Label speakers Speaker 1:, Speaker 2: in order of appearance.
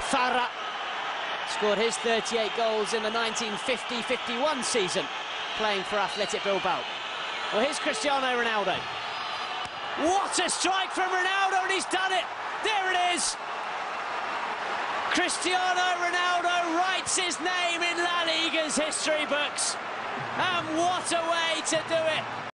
Speaker 1: Farah scored his 38 goals in the 1950-51 season, playing for Athletic Bilbao. Well, here's Cristiano Ronaldo. What a strike from Ronaldo, and he's done it! There it is! Cristiano Ronaldo writes his name in La Liga's history books. And what a way to do it!